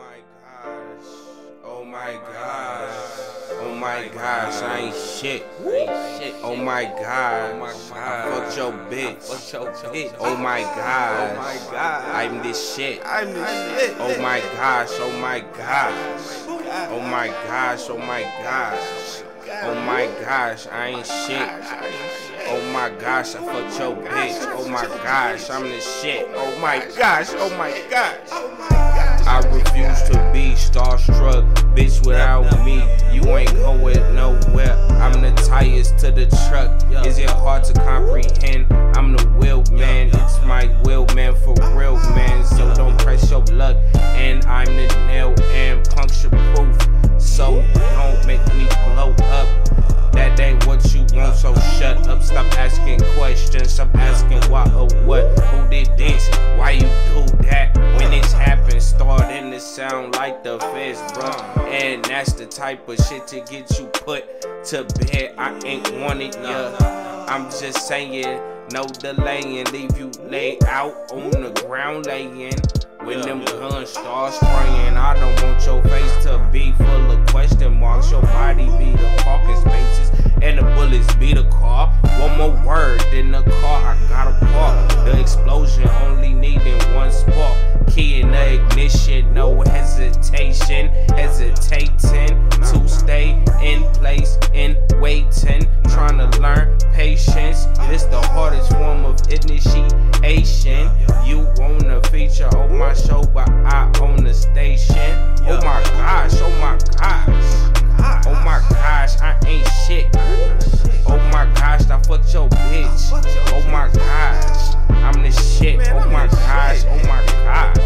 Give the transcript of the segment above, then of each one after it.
my gosh. Oh my gosh. Oh my gosh. I ain't shit. Oh my god. I fucked your bitch. Oh my god. I'm this shit. Oh my gosh. Oh my gosh. Oh my gosh. Oh my gosh. Oh my gosh. I ain't shit. Oh my gosh, I fucked your bitch. Oh my gosh, I'm the shit. Oh my gosh, oh my gosh. I refuse to be starstruck, bitch, without me. You ain't going nowhere. I'm the tires to the truck. Is it hard to comprehend? I'm the will man. It's my will man for real, man. So don't press your luck. And I'm the nail and puncture proof. So don't make me blow up. That ain't what you want, so shut up. Stop asking questions. Stop asking why or what. Who did this? Why you do that? When this happens, starting to sound like the feds, bruh. And that's the type of shit to get you put to bed. I ain't wanted ya. I'm just saying, no delaying. Leave you laid out on the ground laying. When them guns start spraying, I don't want your face to be full of question marks. Your body be the parking spaces and the bullets be the car. One more word in the car, I gotta park. The explosion only needing one spark. Key in the ignition, no hesitation. Hesitating to stay in place and waiting. Trying to learn patience. This the hardest form of initiation. You wanna feature on my show, but I own the station. Oh my gosh, oh my gosh. Oh my gosh, I ain't shit. Oh my gosh, I fucked your bitch. Oh my gosh, I'm the shit. Oh my gosh, oh my gosh.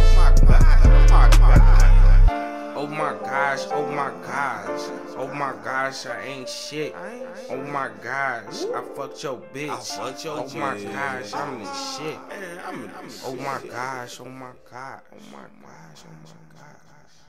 Oh my gosh, oh my gosh. Oh my gosh, I ain't shit. Oh my gosh, I fucked your bitch. Oh my gosh, I'm the shit. Oh my gosh, oh my god. Oh my gosh, oh my gosh.